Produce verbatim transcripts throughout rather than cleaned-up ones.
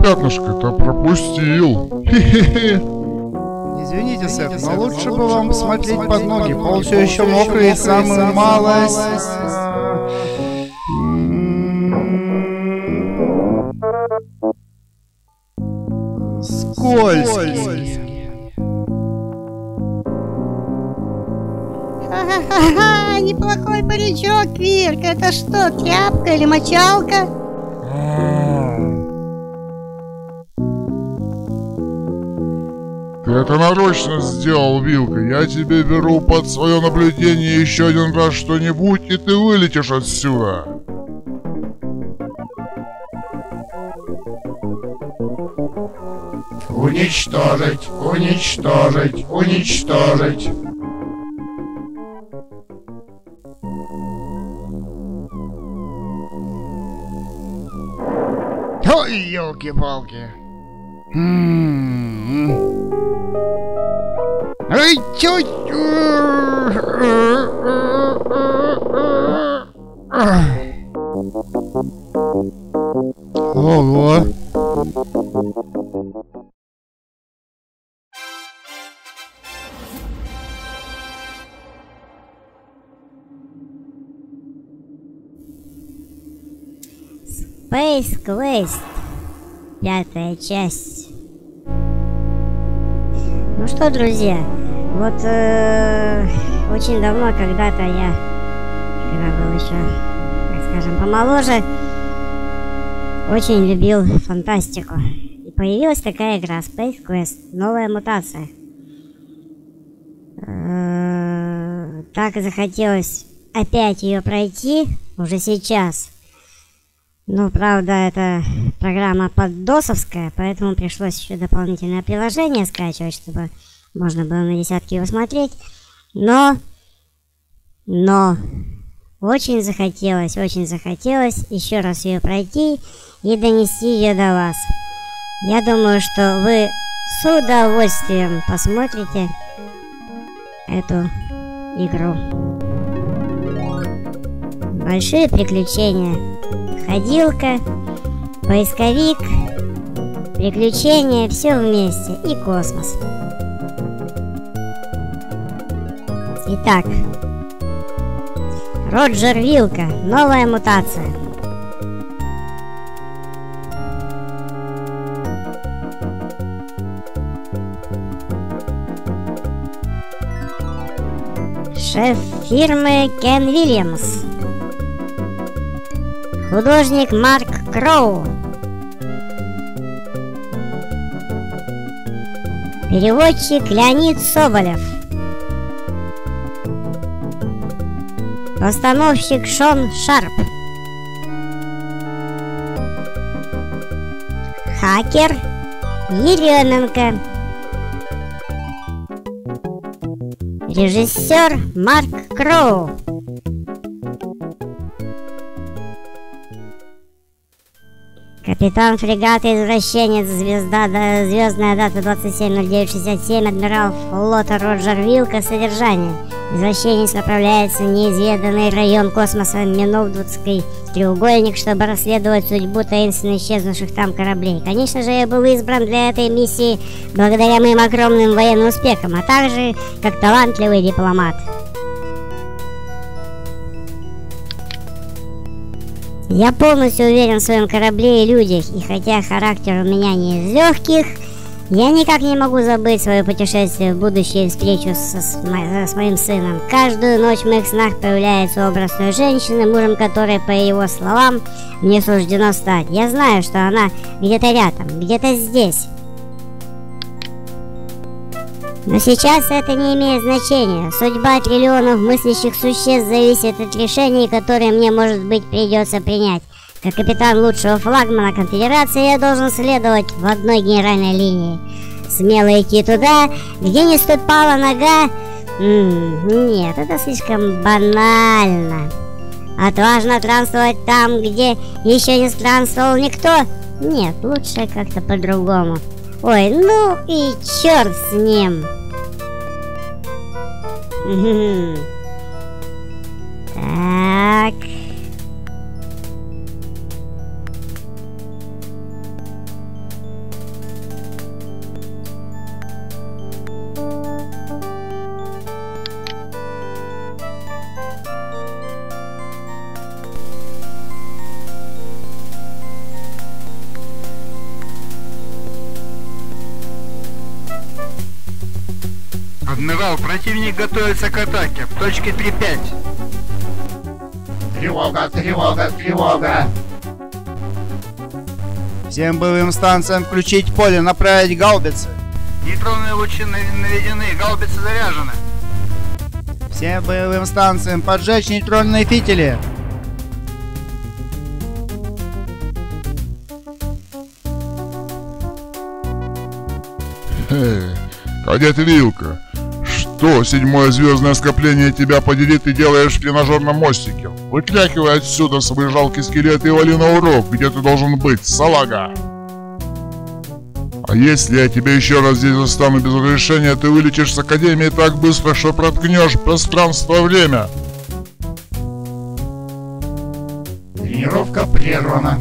пятнышко-то пропустил. Хе-хе-хе. Извините, сэр, но лучше бы вам посмотреть под ноги. Пол все еще мокрый и самую малость... скользкий. Ха-ха-ха, неплохой паричок, Квирк. Это что, тряпка или мочалка? Ты это нарочно сделал, Вилка. Я тебе беру под свое наблюдение еще один раз что-нибудь, и ты вылетишь отсюда. Уничтожить, уничтожить, уничтожить. Ой, елки-палки. Ой, чуть. Ого. Space Quest. Пятая часть. Ну что, друзья, вот э, очень давно, когда-то я, когда был еще, так скажем, помоложе, очень любил фантастику. И появилась такая игра Space Quest, новая мутация. Э, так захотелось опять ее пройти уже сейчас. Ну, правда, это программа поддосовская, поэтому пришлось еще дополнительное приложение скачивать, чтобы можно было на десятки его смотреть. Но, но, очень захотелось, очень захотелось еще раз ее пройти и донести ее до вас. Я думаю, что вы с удовольствием посмотрите эту игру. Большие приключения. Ходилка, поисковик, приключения, все вместе и космос. Итак, Роджер Вилка, новая мутация. Шеф фирмы Кен Вильямс. Художник Марк Кроу. Переводчик Леонид Соболев. Постановщик Шон Шарп. Хакер Еременко. Режиссер Марк Кроу. Капитан фрегата «Извращенец», звезда, да, звездная дата двадцать семь ноль девять шестьдесят семь, адмирал флота Роджер Вилка. Содержание. Извращенец направляется в неизведанный район космоса Миновдутский треугольник, чтобы расследовать судьбу таинственно исчезнувших там кораблей. Конечно же, я был избран для этой миссии благодаря моим огромным военным успехам, а также как талантливый дипломат. Я полностью уверен в своем корабле и людях, и хотя характер у меня не из легких, я никак не могу забыть свое путешествие в будущее и встречу со, с, мо с моим сыном. Каждую ночь в моих снах появляется образ той женщины, мужем которой, по его словам, мне суждено стать. Я знаю, что она где-то рядом, где-то здесь. Но сейчас это не имеет значения. Судьба триллионов мыслящих существ зависит от решений, которые мне, может быть, придется принять. Как капитан лучшего флагмана конфедерации я должен следовать в одной генеральной линии. Смело идти туда, где не ступала нога. М-м, нет, это слишком банально. Отважно странствовать там, где еще не странствовал никто. Нет, лучше как-то по-другому. Ой, ну и черт с ним. Так. Адмирал, противник готовится к атаке в точке три пять. Тревога, тревога, тревога. Всем боевым станциям включить поле, направить гаубицы. Нейтронные лучи наведены, гаубицы заряжены. Всем боевым станциям поджечь нейтронные фитили. Хе, кадет Вилка, что седьмое звездное скопление тебя подери ты делаешь в тренажерном мостике? Выклякивай отсюда свой жалкий скелет и вали на урок, где ты должен быть, салага! А если я тебя еще раз здесь застану без разрешения, ты вылетишь с Академии так быстро, что проткнешь пространство-время. Тренировка прервана.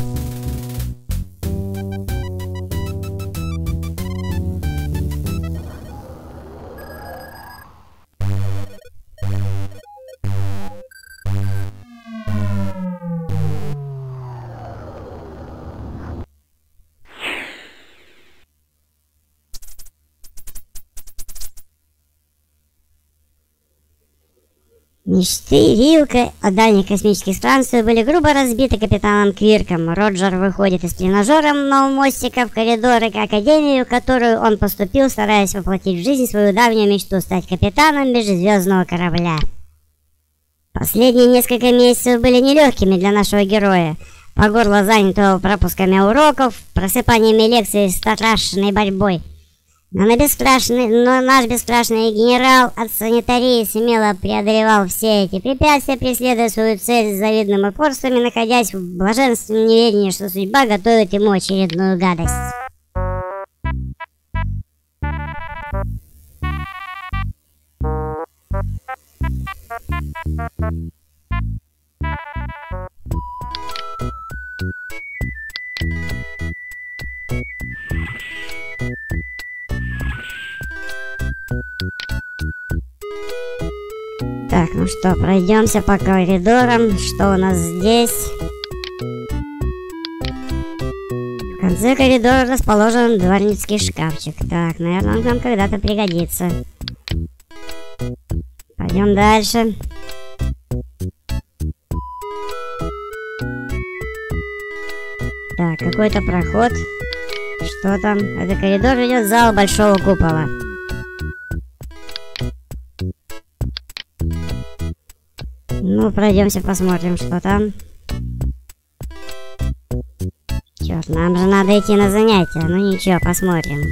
Мечты Вилка о дальних космических странствиях были грубо разбиты капитаном Квирком. Роджер выходит из тренажера нового мостика в коридоры к Академию, в которую он поступил, стараясь воплотить в жизнь свою давнюю мечту стать капитаном межзвездного корабля. Последние несколько месяцев были нелегкими для нашего героя. По горло занятого пропусками уроков, просыпаниями лекций с страшной борьбой. Но, на бесстрашный, но наш бесстрашный генерал от санитарии смело преодолевал все эти препятствия, преследуя свою цель с завидным упорством и находясь в блаженственном неведении, что судьба готовит ему очередную гадость. Так, ну что, пройдемся по коридорам. Что у нас здесь? В конце коридора расположен дворницкий шкафчик. Так, наверное, он нам когда-то пригодится. Пойдем дальше. Так, какой-то проход. Что там? Это коридор ведет в зал большого купола. Ну, пройдемся, посмотрим, что там. Черт, нам же надо идти на занятия. Ну ничего, посмотрим.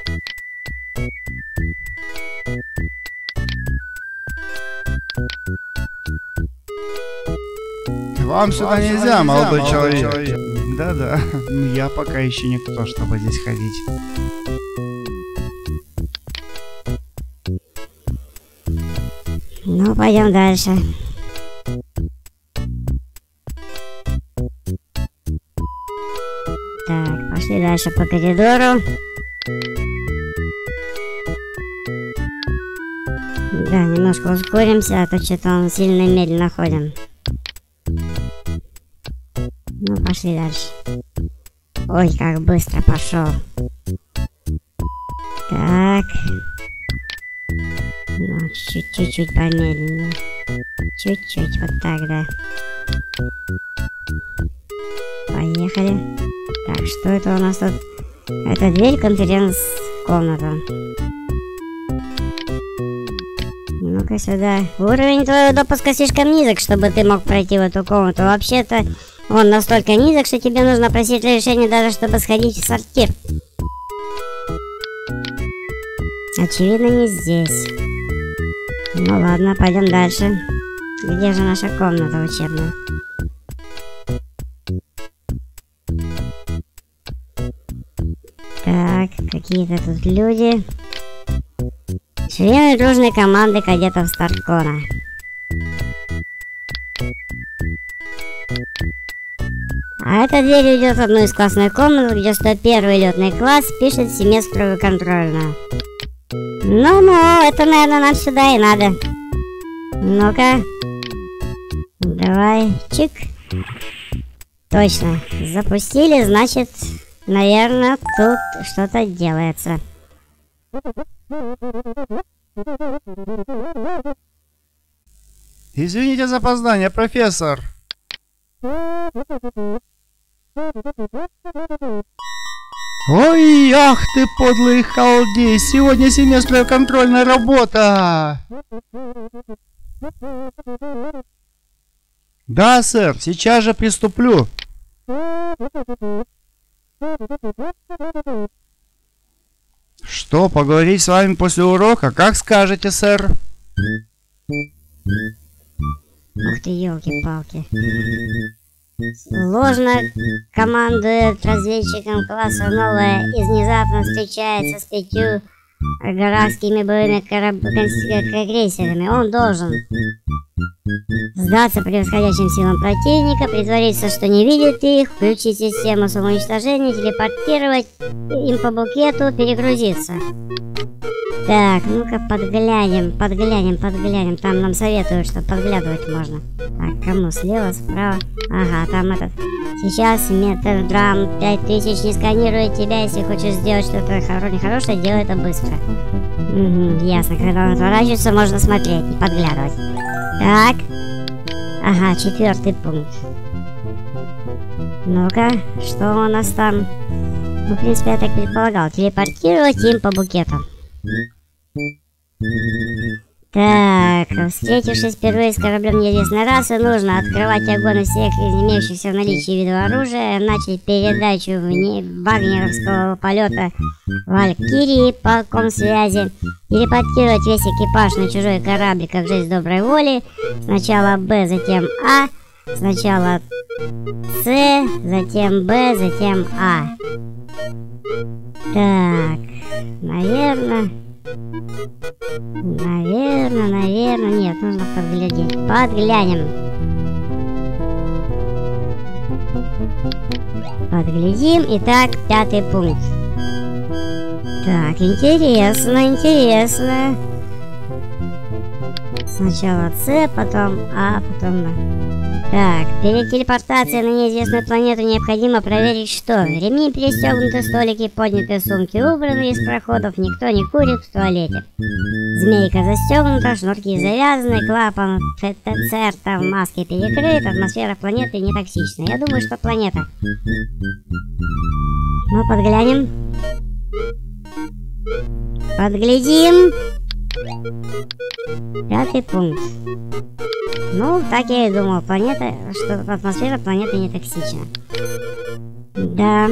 Вам сюда нельзя, молодой человек. Да-да, я пока еще никто, чтобы здесь ходить. Ну, пойдем дальше. Так, пошли дальше по коридору. Да, немножко ускоримся, а то что-то он сильно медленно ходим. Ну, пошли дальше. Ой, как быстро пошел. Так. Ну, чуть-чуть помедленнее. Чуть-чуть, вот так, да. Поехали. Так, что это у нас тут? Это дверь в конференц-комнату. Ну-ка сюда. Уровень твоего допуска слишком низок, чтобы ты мог пройти в эту комнату. Вообще-то он настолько низок, что тебе нужно просить разрешения даже, чтобы сходить в сортир. Очевидно, не здесь. Ну ладно, пойдем дальше. Где же наша комната учебная? Так, какие-то тут люди. Члены дружной команды кадетов Старкона. А эта дверь ведет в одну из классных комнат, где сто первый летный класс пишет семестровую контрольную. Ну-ну, это, наверное, нам сюда и надо. Ну-ка. Давай, чик. Точно, запустили, значит, наверное, тут что-то делается. Извините за опоздание, профессор. Ой, ах ты, подлый халдей! Сегодня семестровая контрольная работа! Да, сэр, сейчас же приступлю. Что, поговорить с вами после урока? Как скажете, сэр? Ух ты, елки-палки. Ложно командует разведчиком класса новая и внезапно встречается с пятью гаражскими боевыми кораб... крейсерами. Он должен сдаться превосходящим силам противника, притвориться, что не видит их, включить систему самоуничтожения, телепортировать им по букету, перегрузиться. Так, ну-ка подглянем, подглянем, подглянем. Там нам советуют, что подглядывать можно. Так, кому? Слева, справа? Ага, там этот. Сейчас метр драм пять тысяч не сканирует тебя. Если хочешь сделать что-то хоро нехорошее, делай это быстро. Угу, ясно. Когда он отворачивается, можно смотреть и подглядывать. Так. Ага, четвертый пункт. Ну-ка, что у нас там? Ну, в принципе, я так предполагал. Телепортировать им по букету. Так, встретившись впервые с кораблем неизвестной расы, нужно открывать огонь из всех имеющихся в наличии видов оружия, начать передачу вне вагнеровского полета Валькирии по комсвязи, телепортировать весь экипаж на чужой корабль как жесть доброй воли, сначала Б, затем А, сначала С, затем Б, затем А. Так, наверное... Наверное, наверное, нет, нужно подглядеть. Подглянем. Подглядим. Итак, пятый пункт. Так, интересно, интересно. Сначала С, потом А, потом Б. Так, перед телепортацией на неизвестную планету необходимо проверить, что ремни перестегнуты, столики подняты, сумки убраны из проходов, никто не курит в туалете. Змейка застегнута, шнурки завязаны, клапан ТЦР-то в маске перекрыт, атмосфера планеты не токсична. Я думаю, что планета. Ну, подглянем. Подглядим. Пятый пункт. Ну, так я и думал, планета, что атмосфера планеты не токсична. Да.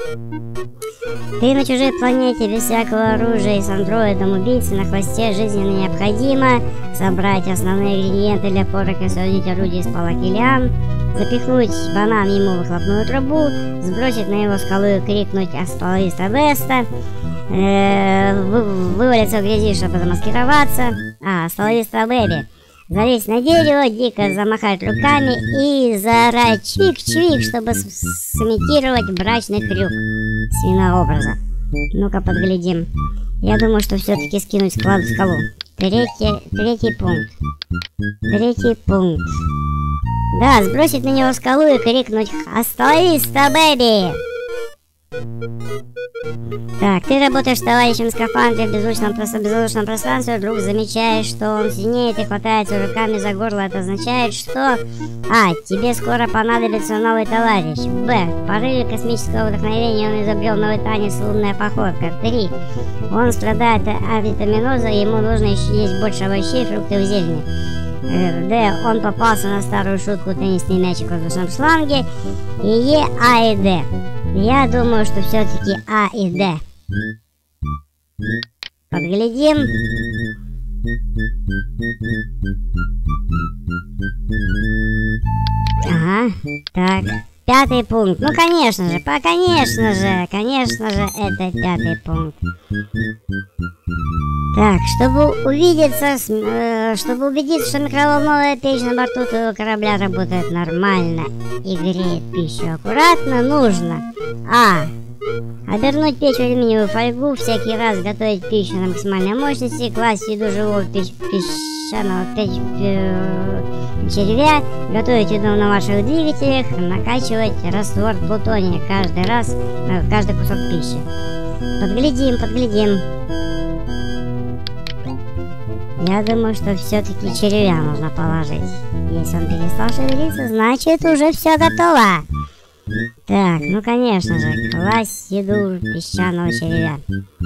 Ты на чужой планете без всякого оружия и с андроидом убийцы на хвосте жизненно необходимо собрать основные ингредиенты для порок и соорудить орудие из палок и лиан, запихнуть банан ему в выхлопную трубу, сбросить на его скалу и крикнуть «Асталиста Веста», э, вывалиться в грязи, чтобы замаскироваться, а, «Асталиста Бэби», залезть на дерево, дико замахать руками и заорать чвик-чвик, чтобы сымитировать брачный крюк свинообраза. Ну-ка подглядим. Я думаю, что все-таки скинуть склад в скалу. Третий, третий пункт. Третий пункт. Да, сбросить на него скалу и крикнуть «Асталиста, бэби!» Так, ты работаешь с товарищем в скафандре в беззвучном, беззвучном пространстве, вдруг замечаешь, что он синеет и хватается руками за горло. Это означает, что А. Тебе скоро понадобится новый товарищ. Б. В порыве космического вдохновения он изобрел новый танец «Лунная походка». Три. Он страдает от авитаминоза, ему нужно еще есть больше овощей, фруктов и зелени. Д. Он попался на старую шутку «Теннисный мячик в воздушном шланге». И Е. А и Д. Я думаю, что все-таки А и Д. Подглядим. Ага, так. Пятый пункт. Ну, конечно же, по, конечно же, конечно же, это пятый пункт. Так, чтобы увидеться, с, э, чтобы убедиться, что микроволновая печь на борту твоего корабля работает нормально и греет пищу аккуратно, нужно А. Обернуть печь в алюминиевую фольгу, всякий раз готовить пищу на максимальной мощности, класть еду живого пищ, песчаного печь, э, червя, готовить еду на ваших двигателях, накачивать раствор плутония каждый раз, э, каждый кусок пищи. Подглядим, подглядим. Я думаю, что все-таки червя нужно положить. Если он перестал шевелиться, значит уже все готово. Так, ну конечно же, класть еду песчаного червя.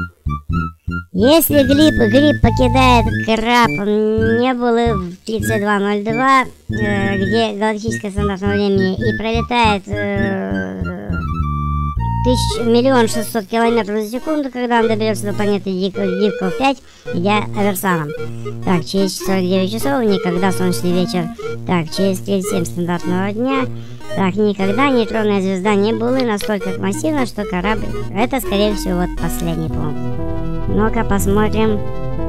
Если гриб, гриб покидает краб Небулы в тридцать два ноль два, э, где галактическое стандартное времени, и пролетает э, тысяч, миллион шестьсот километров за секунду, когда он доберется до планеты Диков пять, идя Аверсаном. Так, через сорок девять часов, никогда солнечный вечер. Так, через тридцать семь стандартного дня. Так, никогда нейтронная звезда Небулы настолько массивна, что корабль... Это, скорее всего, вот последний пункт. Ну-ка, посмотрим.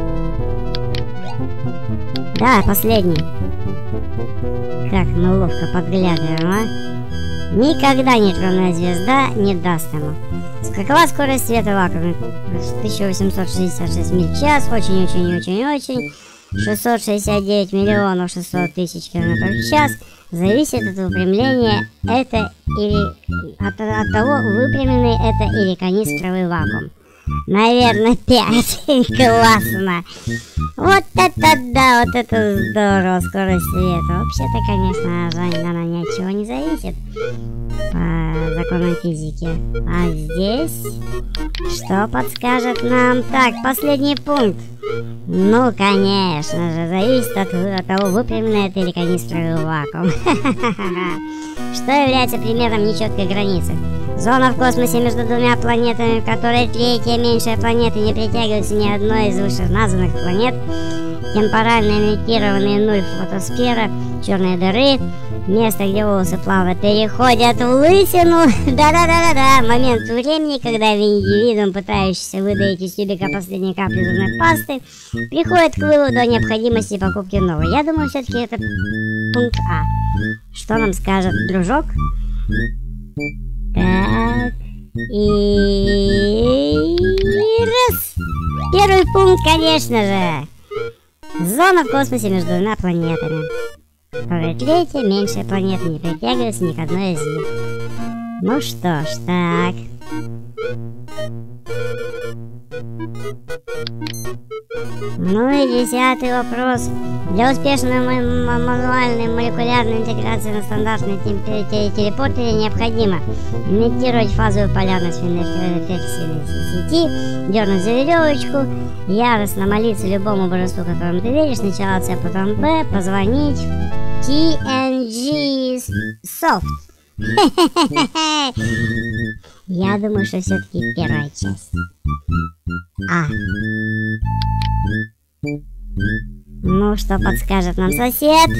Да, последний. Так, мы ловко подглядываем, а? Никогда нейтронная звезда не даст ему. Какова скорость света в вакууме? тысяча восемьсот шестьдесят шесть миль в час. Очень-очень-очень-очень. шестьсот шестьдесят девять миллионов шестьсот тысяч километров в час. Зависит от выпрямления это или от, от того, выпрямленный это или канистровый вакуум. Наверное, пять. Классно. Вот это да, вот это здорово, скорость света. Вообще-то, конечно, она ни от чего не зависит по законам физики. А здесь что подскажет нам? Так, последний пункт. Ну, конечно же, зависит от, от того, выпрямленный это или канистровый вакуум. Что является примером нечеткой границы? Зона в космосе между двумя планетами, в которой третья меньшая планета не притягивается ни одной из вышеназванных планет, темпорально имитированные нуль фотосфера, черные дыры, место, где волосы плавно переходят в лысину. Да-да-да-да-да. Момент времени, когда индивидуум, пытающийся выдавить из тюбика последние капли зубной пасты, приходит к выводу о необходимости покупки новой. Я думаю, все-таки это пункт А. Что нам скажет дружок? Так. И... раз. Первый пункт, конечно же. Зона в космосе между двумя планетами. Которая третья, меньшая планета, не притягивается ни к одной из них. Ну что ж, так. Ну и десятый вопрос. Для успешной мануальной молекулярной интеграции на стандартной телепортере необходимо имитировать фазовую полярность в интерфейсной сети, дернуть за веревочку, яростно молиться любому божеству, которому ты веришь, сначала С, потом Б, позвонить ти эн джи Soft. Я думаю, что все-таки первая часть. А. Ну, что подскажет нам сосед?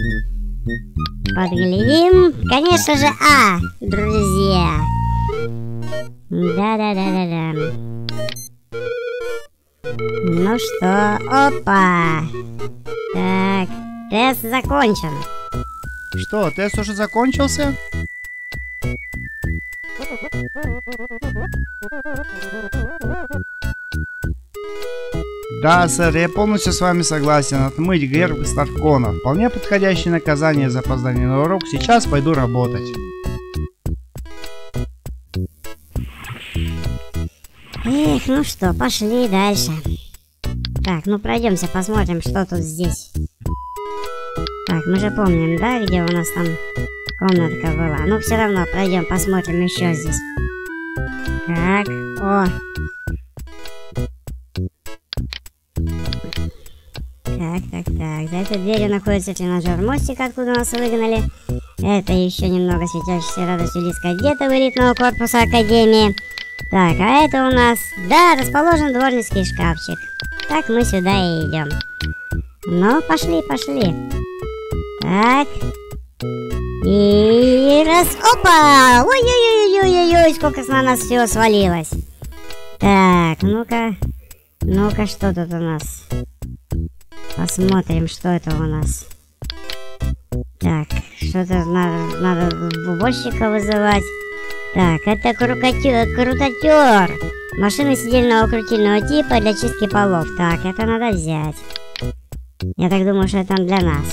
Подглядим. Конечно же, А, друзья. Да-да-да-да-да. Ну что, опа. Так, тест закончен. Что, тест уже закончился? Да, сэр, я полностью с вами согласен. Отмыть герб Старкона. Вполне подходящее наказание за опоздание на урок. Сейчас пойду работать. Эх, ну что, пошли дальше. Так, ну пройдемся, посмотрим, что тут здесь. Так, мы же помним, да, где у нас там комнатка была. Ну, все равно пройдем, посмотрим еще здесь. Так, о. Так, так, так. За этой дверью находится тренажер мостик, откуда нас выгнали. Это еще немного светящейся радостью лиц кадетов элитного корпуса Академии. Так, а это у нас... Да, расположен дворницкий шкафчик. Так, мы сюда и идем. Ну, пошли, пошли. Так. И раз... Опа! Ой-ой-ой-ой-ой-ой, сколько на нас всего свалилось. Так, ну-ка. Ну-ка, что тут у нас? Посмотрим, что это у нас. Так, что-то надо, надо уборщика вызывать. Так, это крутотер, крутотер. Машина сидельного крутильного типа для чистки полов. Так, это надо взять. Я так думаю, что это для нас.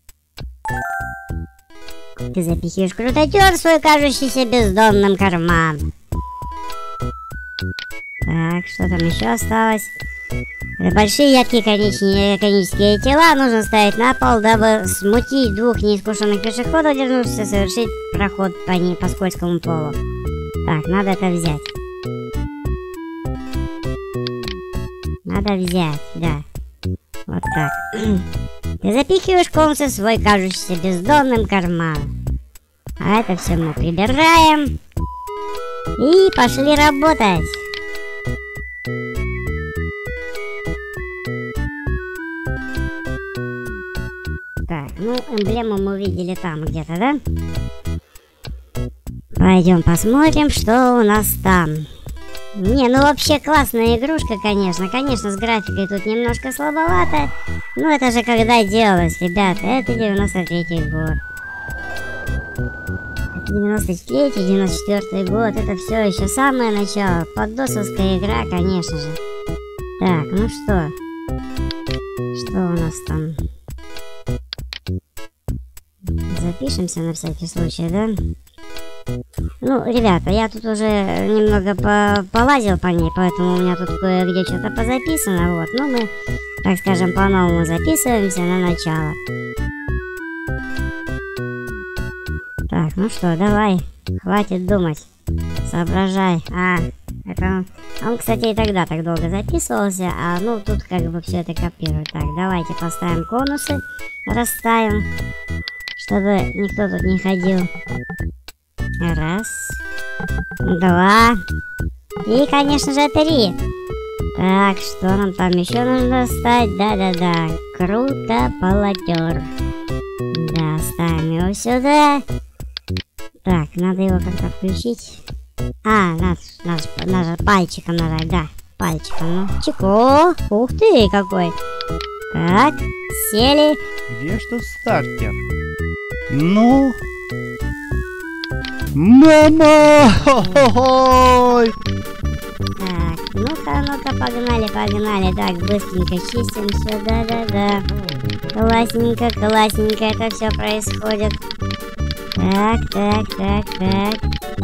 Ты запихиваешь крутотер в свой кажущийся бездонным карман. Так, что там еще осталось? Большие яркие конечные, конические тела нужно ставить на пол, дабы смутить двух неискушенных пешеходов, дернувшихся совершить проход по, ней, по скользкому полу. Так, надо это взять. Надо взять, да. Вот так. Ты запихиваешь комнату в свой кажущийся бездонным карман. А это все мы прибираем. И пошли работать. Так, ну эмблему мы увидели там где-то, да? Пойдем посмотрим, что у нас там. Не, ну вообще классная игрушка, конечно. Конечно, с графикой тут немножко слабовато. Но это же когда делалось, ребята. Это девяносто третий год. Это девяносто третий, девяносто четвёртый год. Это все еще самое начало. Поддосовская игра, конечно же. Так, ну что? Что у нас там? Запишемся на всякий случай, да? Ну, ребята, я тут уже немного по полазил по ней, поэтому у меня тут кое-где что-то позаписано, вот. Но мы, так скажем, по-новому записываемся на начало. Так, ну что, давай, хватит думать, соображай. А, это он, кстати, и тогда так долго записывался, а ну тут как бы все это копирует. Так, давайте поставим конусы, расставим, чтобы никто тут не ходил. Раз, два и, конечно же, три. Так, что нам там еще нужно ставить? Да-да-да, круто, полотер. Да, ставим его сюда. Так, надо его как-то включить. А, надо, надо, надо пальчиком нажать, да, пальчиком. Ну, чеко, ух ты, какой. Так, сели. Где ж тут стартер? Ну... Мама! Хо-хо-хой! Так, ну-ка, ну-ка, погнали, погнали. Так, быстренько чистим все, да-да-да. Классненько, классненько это все происходит. Так, так, так, так.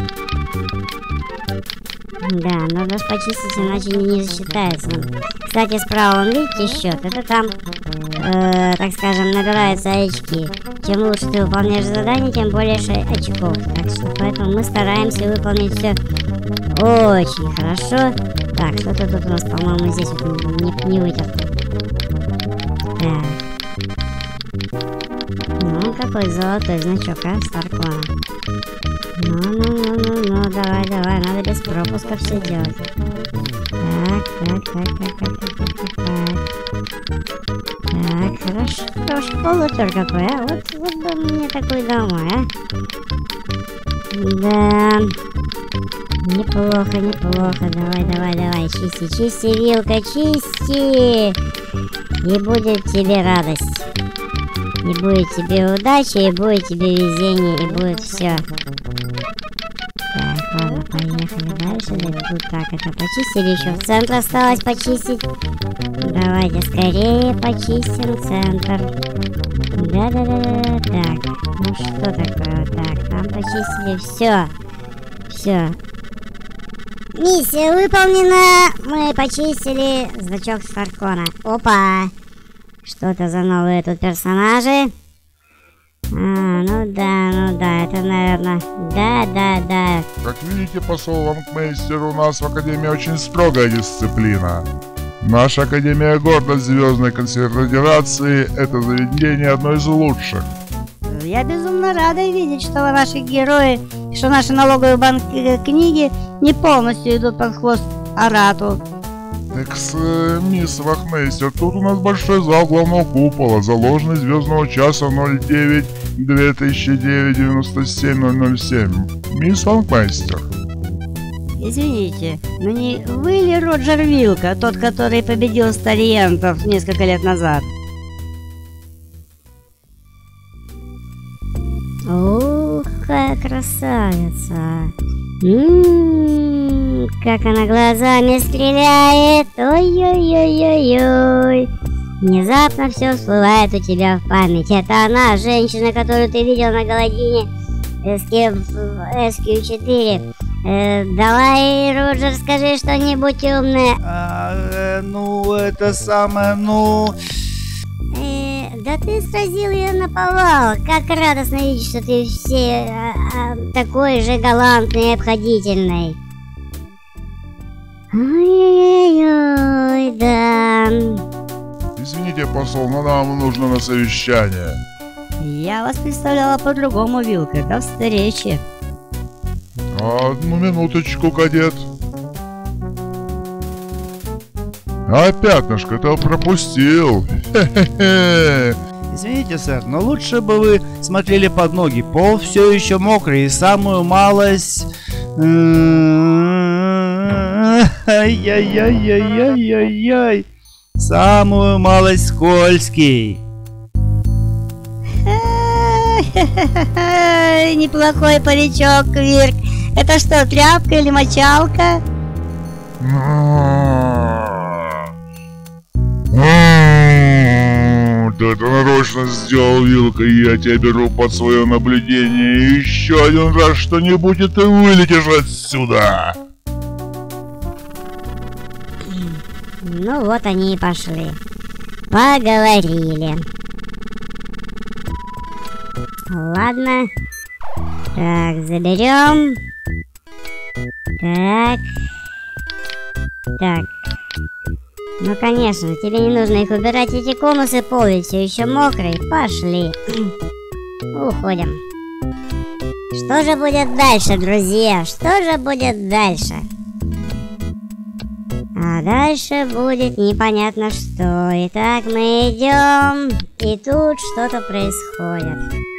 Да, надо же почистить, иначе не засчитается. Кстати, справа, вон, видите, счет? Это там, э, так скажем, набираются очки. Чем лучше ты выполняешь задание, тем больше очков. Так что поэтому мы стараемся выполнить все очень хорошо. Так, что-то тут у нас, по-моему, здесь вот не, не вытерто. Так. Ну, какой золотой значок, а, Старкона. Ну-ну-ну-ну-ну, давай, давай, надо без пропуска все делать. Так, так, так, так, так, так, так, так. Так, хорошо, хорошо, полутер какой, а? Вот, вот бы мне такой домой, а? Да. Неплохо, неплохо, давай, давай, давай, чисти, чисти, вилка, чисти. И будет тебе радость. И будет тебе удача, и будет тебе везение, и будет все. Так, ладно, поехали дальше. Тут так, это почистили, еще в центр осталось почистить. Давайте скорее почистим центр. Да-да-да-да. Так, ну что такое? Так, там почистили, все. Все. Миссия выполнена. Мы почистили значок Старкона. Опа! Что это за новые тут персонажи? А, ну да, ну да, это, наверное... Да, да, да. Как видите, по словам Мейстера, у нас в Академии очень строгая дисциплина. Наша Академия гордость Звездной Конфедерации — это заведение одно из лучших. Я безумно рада видеть, что наши герои, что наши налоговые банки книги не полностью идут под хвост Арату. Экс, мисс Вахмейстер, тут у нас большой зал главного купола, заложенный звездного часа ноль девять две тысячи девять девяносто семь ноль ноль семь. Мисс Вахмейстер. Извините, но не вы ли Роджер Вилка, тот, который победил Стариентов несколько лет назад? Ух, какая красавица. Ммм, как она глазами стреляет. Ой-ой-ой-ой-ой. Внезапно все всплывает у тебя в память. Это она, женщина, которую ты видел на Галадине эс кью четыре. Э, давай, Роджер, скажи что-нибудь умное. А, самое, ну, это самое, ну... Э, да ты сразил ее наповал. Как радостно видеть, что ты все а, а, такой же галантный и обходительный. Ой-ой-ой, да. Извините, посол, но нам нужно на совещание. Я вас представляла по-другому, Вилка. До встречи. Одну минуточку, кадет. А пятнышко ты пропустил. Хе-хе-хе. Извините, сэр, но лучше бы вы смотрели под ноги. Пол все еще мокрый и самую малость... Ай-яй-яй-яй-яй-яй-яй. Самую малость скользкий. Неплохой паричок, Квирк. Это что, тряпка или мочалка? Ты это нарочно сделал, Вилка, и я тебя беру под свое наблюдение. И еще один раз что-нибудь, и ты вылетишь отсюда. Ну вот они и пошли. Поговорили. Ладно. Так, заберем. Так. Так. Ну, конечно, тебе не нужно их убирать, эти конусы, пол ведь все еще мокрый. Пошли. Уходим. Что же будет дальше, друзья? Что же будет дальше? А дальше будет непонятно что. Итак, мы идем, и тут что-то происходит.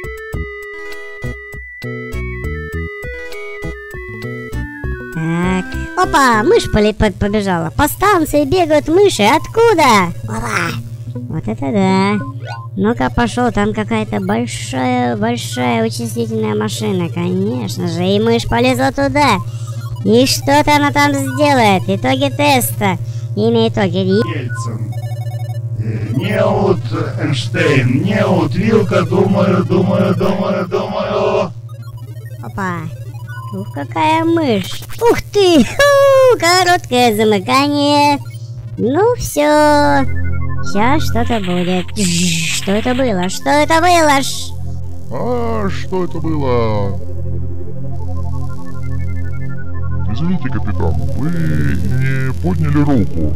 Так. Опа, мышь побежала. По станции бегают мыши. Откуда? Опа. Вот это да. Ну-ка, пошел. Там какая-то большая, большая вычислительная машина. Конечно же. И мышь полезла туда. И что-то она там сделает. Итоги теста. Имя итоги. Ельцин. Неут Эйнштейн. Неут Вилка. Думаю, думаю, думаю, думаю. Опа. Ух, какая мышь. Ух ты. Фу, короткое замыкание. Ну все. Сейчас что-то будет. Что это было? Что это было? А что это было? Извините, капитан, вы не подняли руку.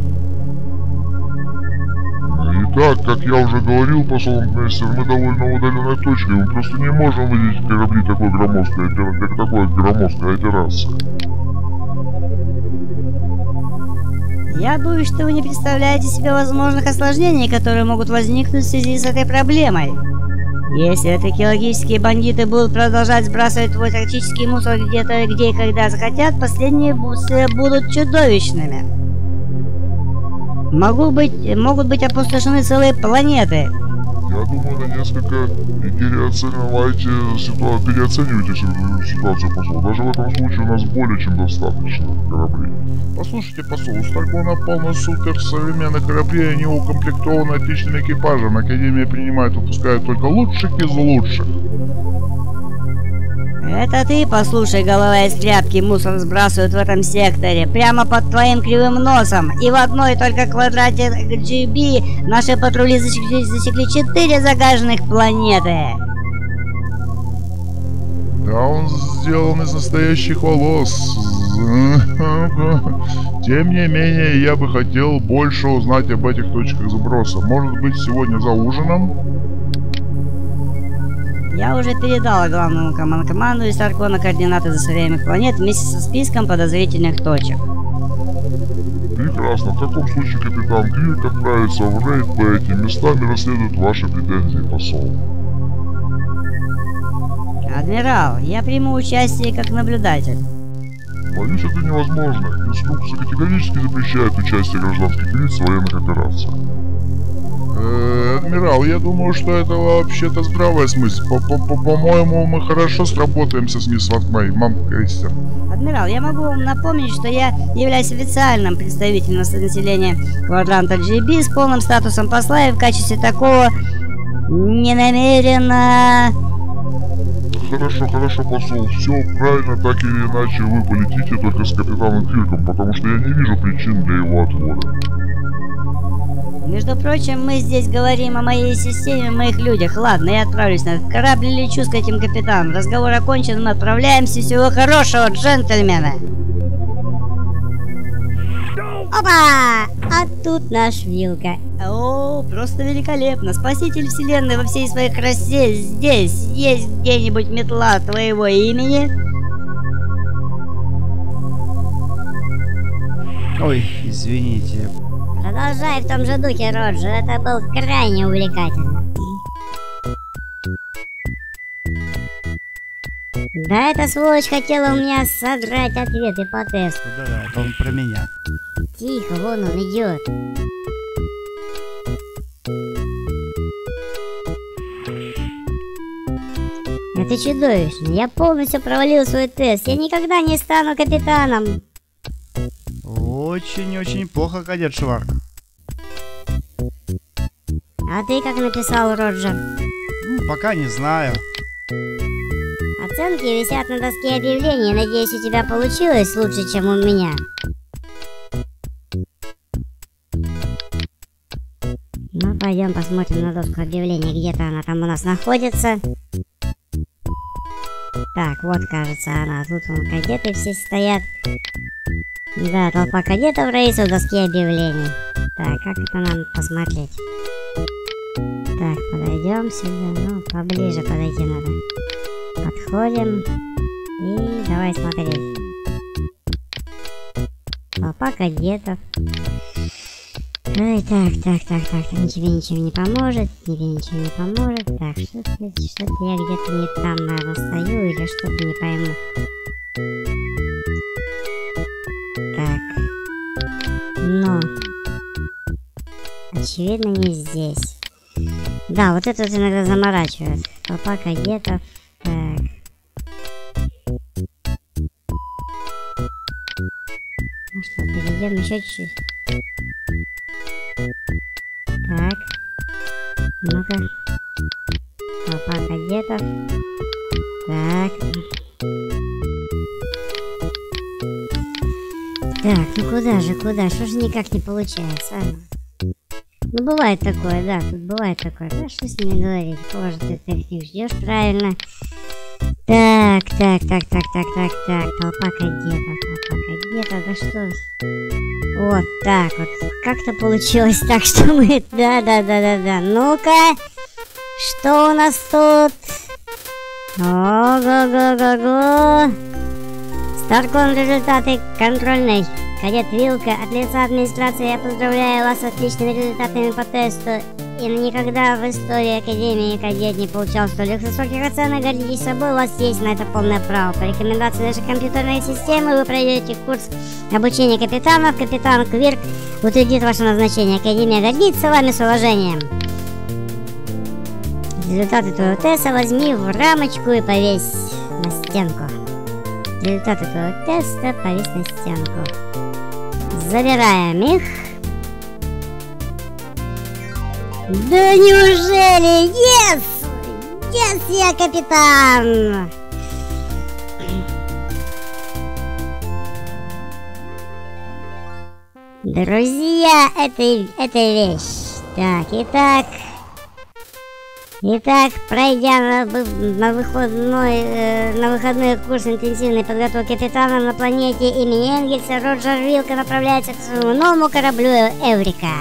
Итак, как я уже говорил, посол Мейстер, мы довольно удаленной точке, мы просто не можем видеть корабли такой громоздкой, как такой громоздкой операции. Я боюсь, что вы не представляете себе возможных осложнений, которые могут возникнуть в связи с этой проблемой. Если археологические бандиты будут продолжать сбрасывать свой токсический мусор где-то, где и когда захотят, последние будут чудовищными. Могу быть, могут быть опустошены целые планеты. Я думаю, вы несколько переоцениваете ситуацию, переоцениваете ситуацию, посол. Даже в этом случае у нас более чем достаточно кораблей. Послушайте, посол, у Старкона полно суперсовременных кораблей, они укомплектованы отличным экипажем. Академия принимает, выпускает только лучших из лучших. Это ты, послушай, голова из тряпки, мусор сбрасывают в этом секторе, прямо под твоим кривым носом. И в одной только квадрате джи би наши патрули засекли, засекли четыре загаженных планеты. Да, он сделан из настоящих волос. Тем не менее, я бы хотел больше узнать об этих точках сброса. Может быть, сегодня за ужином? Я уже передала главному команд-команду из Старкона координаты засоряемых планет вместе со списком подозрительных точек. Прекрасно. В таком случае капитан Квирк отправится в рейд по этим местам и расследует ваши претензии, посол. Адмирал, я приму участие как наблюдатель. Боюсь, это невозможно. Инструкция категорически запрещает участие гражданских лиц в военных операциях. Э, адмирал, я думаю, что это вообще-то здравая смысл. По-моему, мы хорошо сработаемся с мисс Ватмей, Манкейстер. Адмирал, я могу вам напомнить, что я являюсь официальным представителем населения квадранта джи би с полным статусом посла и в качестве такого не намеренно... Хорошо, хорошо, посол. Все правильно, так или иначе вы полетите только с капитаном Квирком, потому что я не вижу причин для его отвода. Между прочим, мы здесь говорим о моей системе, моих людях. Ладно, я отправлюсь на этот корабль и лечу с этим капитаном. Разговор окончен, мы отправляемся. Всего хорошего, джентльмены. Опа! А тут наш Вилка. О, просто великолепно. Спаситель вселенной во всей своей красе. Здесь есть где-нибудь метла твоего имени? Ой, извините. Продолжай в том же духе, Роджер. Это был крайне увлекательно. Да, эта сволочь хотела у меня содрать ответы по тесту. Да-да, это он про меня. Тихо, вон он идет. Это чудовищно. Я полностью провалил свой тест. Я никогда не стану капитаном. Очень-очень плохо, кадет Шварк. А ты как написал, Роджер? Ну, пока не знаю. Оценки висят на доске объявлений. Надеюсь, у тебя получилось лучше, чем у меня. Ну, пойдем посмотрим на доску объявлений. Где-то она там у нас находится. Так, вот, кажется, она. Тут вон кадеты все стоят. Да, толпа кадетов роится в доске объявлений. Так, как это нам посмотреть? Так, подойдем сюда. Ну, поближе подойти надо. Подходим. И давай смотреть. Толпа кадетов. Ой, так, так, так, так, ничего, ничего не поможет, ничего, ничего не поможет. Так, что-то, что-то я где-то не там, наверное, стою или что-то не пойму. Так. Но. Очевидно, не здесь. Да, вот это вот иногда заморачивает. Толпа кадетов. Так. Ну что, перейдем еще чуть-чуть. Так. Ну-ка. Толпа кадетов. Так. Так, ну куда же, куда? Что же никак не получается, а? Ну, бывает такое, да, тут бывает такое. Да, что с ними говорить? Позже ты, ты их ждешь правильно. Так, так, так, так, так, так, так. Толпа кадетов, толпа кадетов, да что? Вот так вот. Как-то получилось так, что мы... Да, да, да, да, да. Ну-ка. Что у нас тут? Ого-го-го-го. Старком результаты контрольной. Кадет Вилка, от лица администрации я поздравляю вас с отличными результатами по тесту. И никогда в истории Академии кадет не получал столь высоких оценок. Гордитесь собой, у вас есть на это полное право. По рекомендации нашей компьютерной системы вы пройдете курс обучения капитанов. Капитан Квирк утвердит ваше назначение. Академия гордится вами с уважением. Результаты твоего теста возьми в рамочку и повесь на стенку. Результаты твоего теста повесь на стенку. Забираем их. Да неужели? Yes! Yes, я капитан! Друзья, это, это вещь. Так, итак... Итак, пройдя на, на, выходной, э, на выходной курс интенсивной подготовки капитана на планете имени Энгельса, Роджер Вилка направляется к своему новому кораблю Эврика.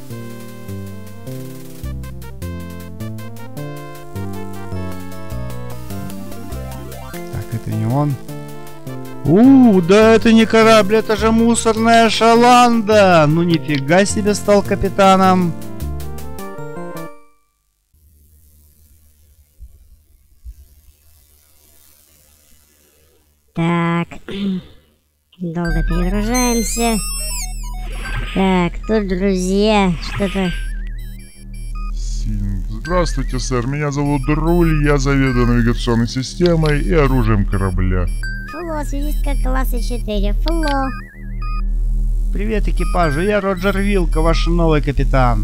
Так, это не он. У, да это не корабль, это же мусорная шаланда. Ну нифига себе стал капитаном. Так, долго перегружаемся. Так, тут, друзья, что-то... Здравствуйте, сэр. Меня зовут Руль, я заведую навигационной системой и оружием корабля. Фло, связистка класса четыре. Фло. Привет экипажу, я Роджер Вилка, ваш новый капитан.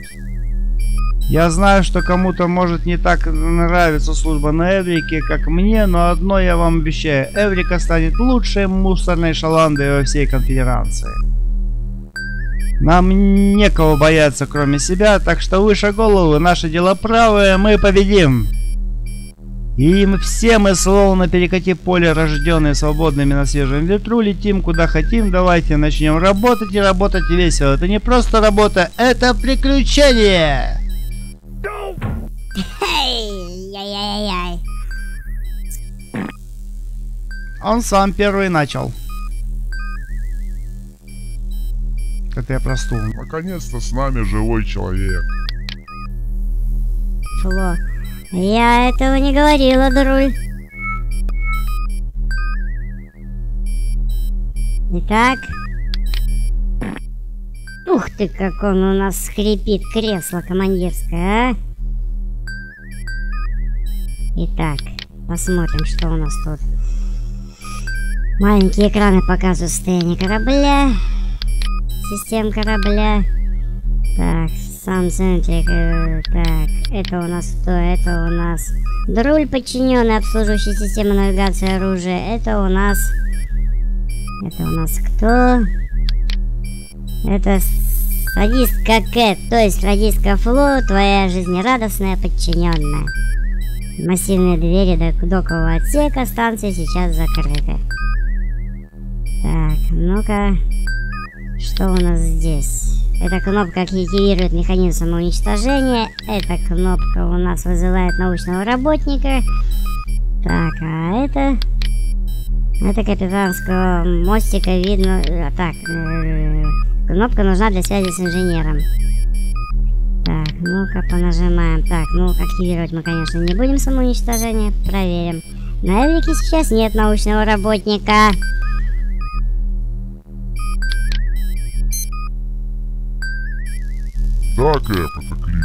Я знаю, что кому-то может не так нравиться служба на Эврике, как мне, но одно я вам обещаю. Эврика станет лучшей мусорной шаландой во всей конфедерации. Нам некого бояться, кроме себя, так что выше головы, наши дела правые, мы победим. И мы все мы, словно перекати поле, рожденные свободными на свежем ветру, летим куда хотим. Давайте начнем работать и работать весело. Это не просто работа, это приключение. Эй-яй-яй-яй. Он сам первый начал. Это я просту. Наконец-то с нами живой человек. Фло, я этого не говорила, Друль. Итак. Ух ты, как он у нас скрипит, кресло командирское, а? Итак, посмотрим, что у нас тут. Маленькие экраны показывают состояние корабля. Систем корабля. Так, сам центрик. э, Так, это у нас кто? Это у нас Друль, подчиненный обслуживающей системы навигации оружия. Это у нас... Это у нас кто? Это радистка Кэт, то есть радистка Фло, твоя жизнерадостная подчиненная. Массивные двери до докового отсека станции сейчас закрыты. Так, ну-ка... Что у нас здесь? Эта кнопка активирует механизм самоуничтожения. Эта кнопка у нас вызывает научного работника. Так, а это... Это капитанского мостика видно... Так, э, кнопка нужна для связи с инженером. Так, ну-ка понажимаем. Так, ну активировать мы, конечно, не будем самоуничтожение. Проверим. На Эврике сейчас нет научного работника. Так, Эп, это ключ.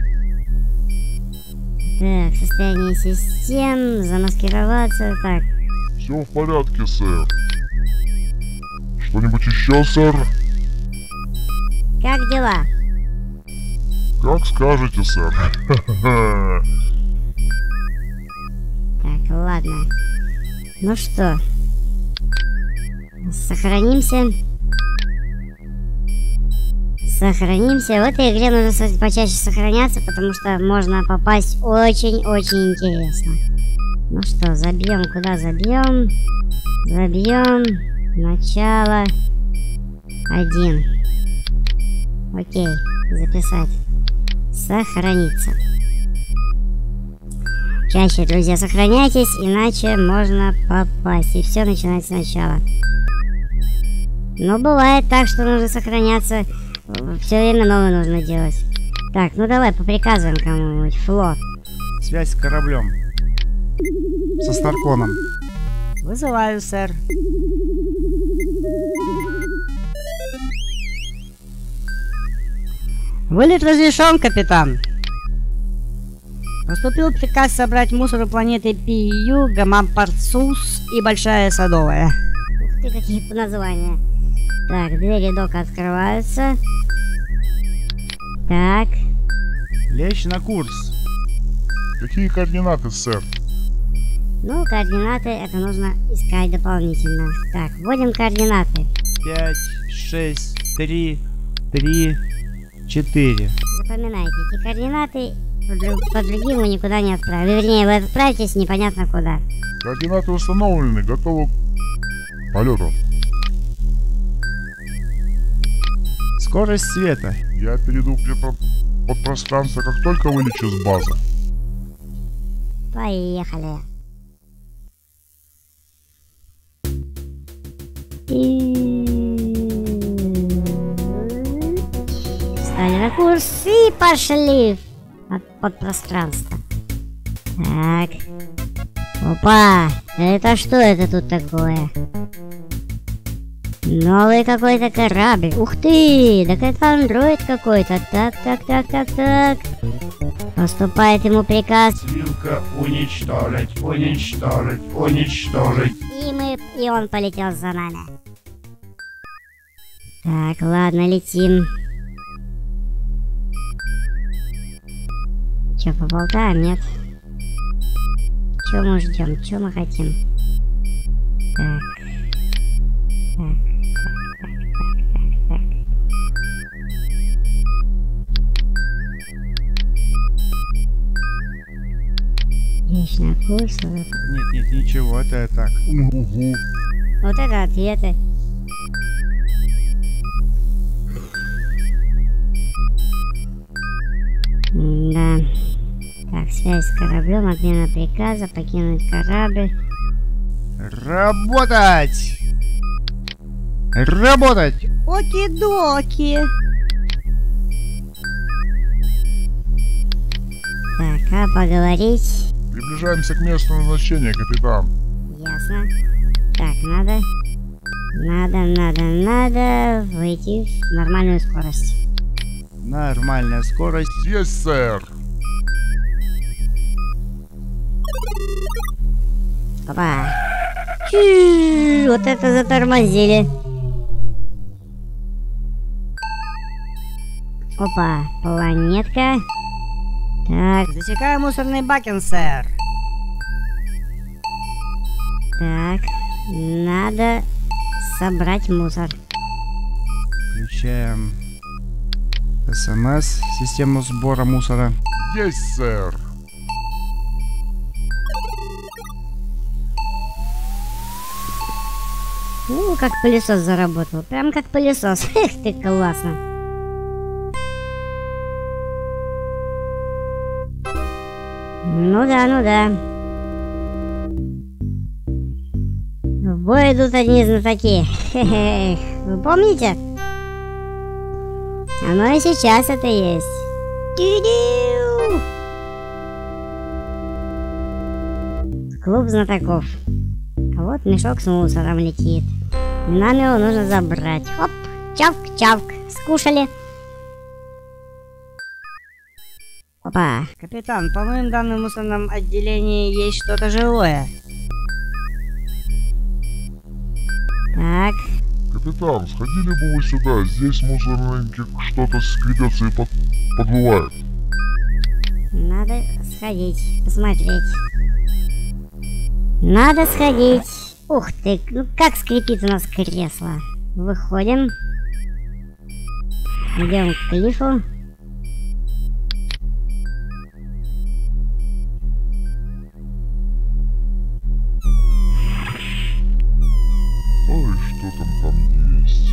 Так, состояние систем, замаскироваться, так. Все в порядке, сэр. Что-нибудь еще, сэр? Как дела? Как скажете, сэр. Так, ладно. Ну что? Сохранимся. Сохранимся. В этой игре нужно почаще сохраняться, потому что можно попасть очень-очень интересно. Ну что, забьем, куда забьем? Забьем. Начало. Один. Окей, записать. Сохраниться. Чаще, друзья, сохраняйтесь, иначе можно попасть. И все начинать сначала. Но бывает так, что нужно сохраняться. Все время новое нужно делать. Так, ну давай поприказываем кому-нибудь. Фло. Связь с кораблем. Со Старконом. Вызываю, сэр. Вылет разрешен, капитан. Поступил приказ собрать мусор у планеты Пию, Гамампарцус и Большая Садовая. Ух ты, какие названия. Так, двери дока открываются. Так. Лечь на курс. Какие координаты, сэр? Ну, координаты это нужно искать дополнительно. Так, вводим координаты. пять, шесть, три, три, четыре. Запоминайте эти координаты. По, друг, по другим мы никуда не отправим. Вернее, вы отправитесь непонятно куда. Координаты установлены, готовы к полету. Скорость света. Я перейду в подпространство, как только вылечу с базы. Поехали. И... Встали на курс и пошли от подпространства. Так. Опа! Это что это тут такое? Новый какой-то корабль. Ух ты! Так это андроид какой-то. Так, так, так, так, так. Поступает ему приказ. Вилка уничтожить, уничтожить, уничтожить. И мы, и он полетел за нами. Так, ладно, летим. Че, поболтаем, нет? Че мы ждем? Че мы хотим? Так. Так, так, так, так, так. Отлично, курс. Нет, нет, ничего, это я так. Угу. Вот это ответы. Да. Так, связь с кораблем, отмена приказа, покинуть корабль. Работать! Работать! Оки-доки. Так, а поговорить? Приближаемся к месту назначения, капитан. Ясно. Так, надо... Надо, надо, надо выйти в нормальную скорость. Нормальная скорость. Есть, сэр. Опа. Чу, вот это затормозили. Опа, планетка. Так, Засекаю мусорный бакен, сэр. так. Надо собрать мусор. Включаем СМС, систему сбора мусора. Есть, сэр. Ну, как пылесос заработал. Прям как пылесос. Эх ты, классно. Ну да, ну да. В бой идут одни знатоки. Хе-хе. Вы помните? Оно и сейчас это есть. Тю-дю! Клуб знатоков. А вот мешок с мусором летит. И нам его нужно забрать. Оп, чавк-чавк. Скушали. Опа. Капитан, по моим данным, в мусорном отделении есть что-то живое. Так. Капитан, сходили бы вы сюда. Здесь мусорненьких что-то скребется и под... подвывает. Надо сходить, посмотреть. Надо сходить. Ух ты, ну как скрипит у нас кресло. Выходим. Идем к клифу. Ой, что там там есть?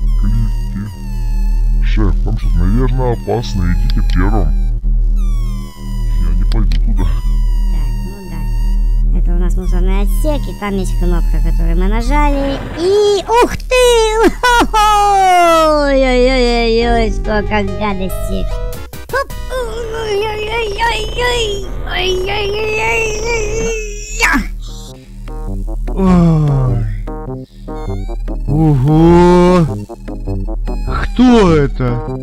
Клики. Шеф, там что-то, наверное, опасно. Идите первым. Я не пойду туда. Так, ну да. Это у нас мусорный отсек, и там есть кнопка, которую мы нажали. И... Ух ты! Ой-ой-ой-ой, сколько гадости. Хоп! Ой-ой-ой-ой-ой! Ой-ой-ой-ой-ой! Ой. Ого! Кто это?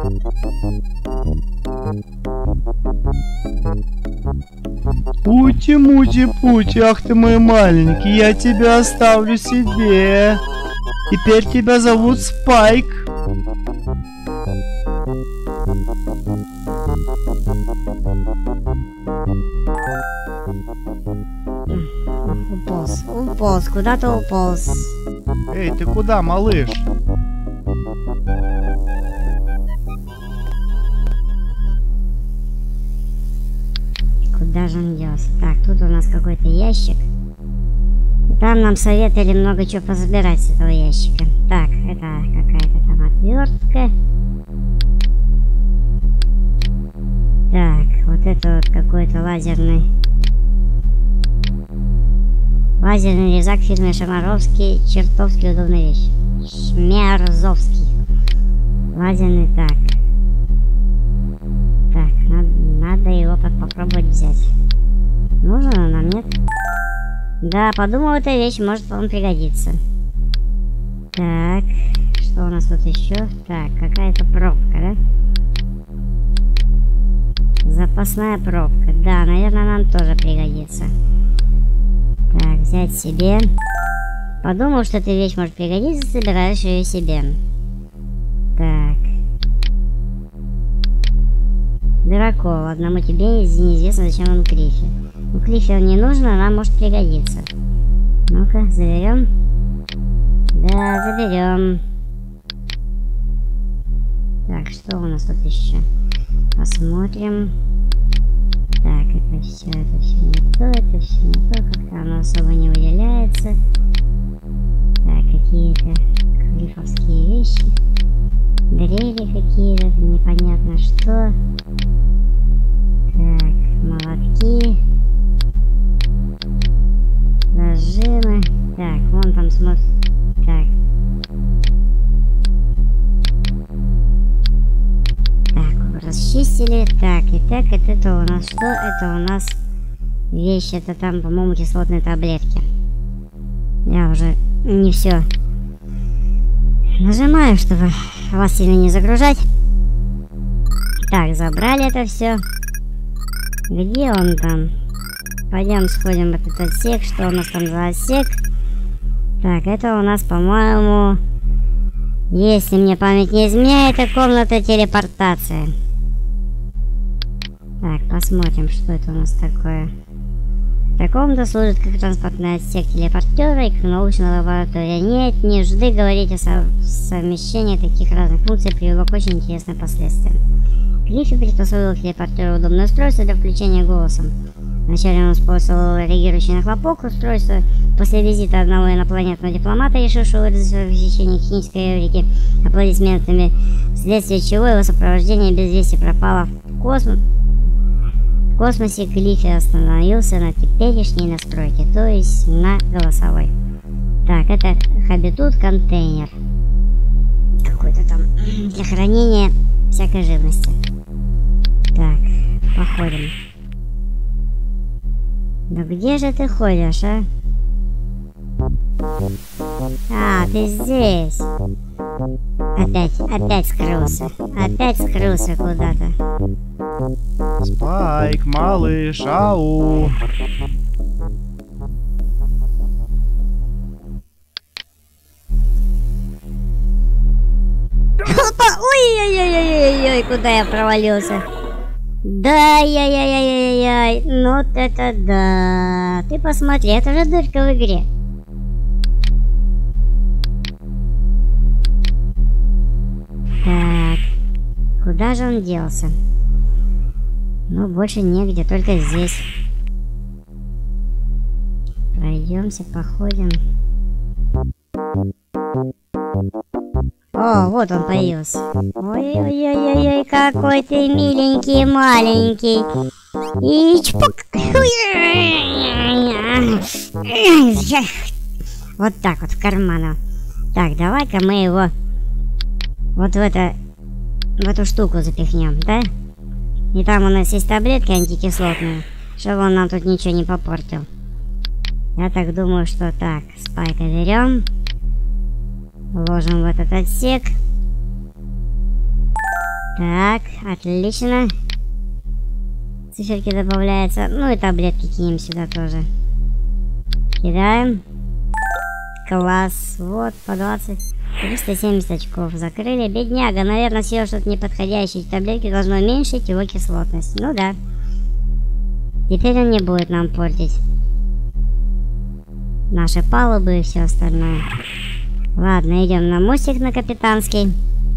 Пути-мути-пути, ах ты мой маленький, я тебя оставлю себе. Теперь тебя зовут Спайк. Уполз, уполз, куда-то уполз. Эй, ты куда, малыш? Куда же он делся? Так, тут у нас какой-то ящик. Там нам советовали много чего позабирать с этого ящика. Так, это какая-то там отвертка. Так, вот это вот какой-то лазерный... Лазерный резак фирмы Шамаровский. Чертовски удобная вещь. Шмерзовский. Лазерный, так. Так, надо, надо его попробовать взять. Нужен он нам, нет? Да, подумал, эта вещь может вам пригодиться. Так, что у нас тут еще? Так, какая-то пробка, да? Запасная пробка. Да, наверное, нам тоже пригодится. Так, взять себе. Подумал, что эта вещь может пригодиться, собираешь ее себе. Так. Дырокол. Одному тебе неизвестно, зачем он Клиффе. У Клиффе он не нужен, а нам может пригодиться. Ну-ка, заберем. Да, заберем. Так, что у нас тут еще? Посмотрим. Так, это все, это все не то, это все не то, как-то оно особо не выделяется. Так, какие-то клифовские вещи. Дрели какие-то, непонятно что. Так, молотки. Зажимы. Так, вон там смотрит. Так. Так, расчистили. Так, и так, это, это у нас что? Это у нас вещи, это там, по-моему, кислотные таблетки. Я уже не все нажимаю, чтобы вас сильно не загружать. Так, забрали это все. Где он там? Пойдем сходим в этот отсек. Что у нас там за отсек? Так, это у нас, по-моему, если мне память не изменяет, это комната телепортации. Так, посмотрим, что это у нас такое. Комната служит как транспортный отсек телепортера и как научная лаборатория. Нет, не жди говорить о сов совмещении таких разных функций привело к очень интересным последствиям. Клиффи приспособил к телепортеру удобное устройство для включения голосом. Вначале он использовал реагирующий на хлопок устройство. После визита одного инопланетного дипломата, решившего выразить восхищение технической эврики аплодисментами, вследствие чего его сопровождение без вести пропало в космос. В космосе Клиффи остановился на теперешней настройке, то есть на голосовой. Так, это хабитут контейнер. Какой-то там для хранения всякой живности. Так, походим. Ну где же ты ходишь, а? А, ты здесь. Опять, опять скрылся. Опять скрылся куда-то. Спайк, малыш, ау. Опа! Ой-ой-ой-ой-ой, куда я провалился? Да, яй-яй-яй-яй-яй. Ну вот это да. Ты посмотри, это же дырка в игре. Так. Куда же он делся? Ну, больше негде, только здесь. Пройдемся, походим. О, вот он появился. Ой-ой-ой-ой, какой ты миленький, маленький. И чпок. Вот так вот в карман. Так, давай-ка мы его вот в это, в эту штуку запихнем, да? И там у нас есть таблетки антикислотные, чтобы он нам тут ничего не попортил. Я так думаю, что так, Спайка берем. Ложим в этот отсек. Так, отлично. Циферки добавляются. Ну и таблетки кинем сюда тоже. Кидаем. Класс. Вот, по двадцать. триста семьдесят очков. Закрыли. Бедняга. Наверное, съел что-то неподходящее. Таблетки должно уменьшить его кислотность. Ну да. Теперь он не будет нам портить наши палубы и все остальное. Ладно, идем на мостик на капитанский.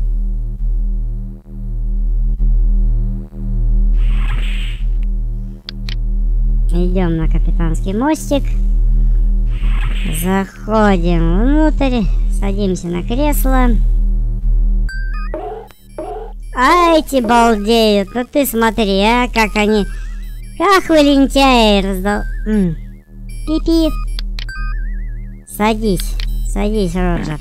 Идем на капитанский мостик. Заходим внутрь. Садимся на кресло. А эти балдеют. Ну ты смотри, а, как они... Как вы лентяи раздал... Пи-пи. Садись. Садись, Роджер.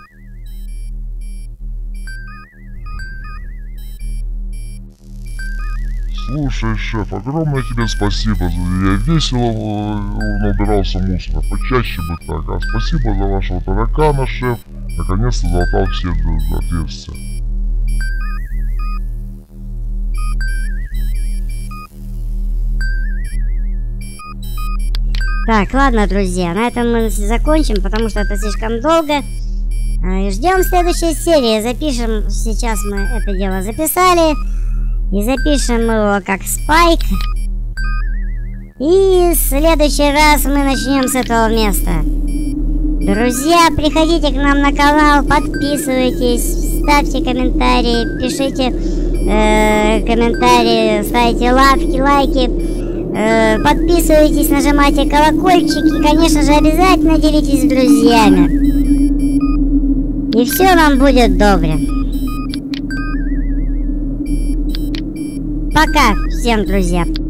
Слушай, шеф, огромное тебе спасибо. Я весело набирался мусора. Почаще бы так. А спасибо за вашего таракана, шеф. Наконец-то залатал все отверстия. Так, ладно, друзья, на этом мы закончим, потому что это слишком долго. Ждем следующей серии. Запишем, сейчас мы это дело записали. И запишем его как Спайк. И в следующий раз мы начнем с этого места. Друзья, приходите к нам на канал, подписывайтесь, ставьте комментарии, пишите э, комментарии, ставьте лайки, лайки. Э, подписывайтесь, нажимайте колокольчик и, конечно же, обязательно делитесь с друзьями. И все нам будет добре. Пока всем, друзья.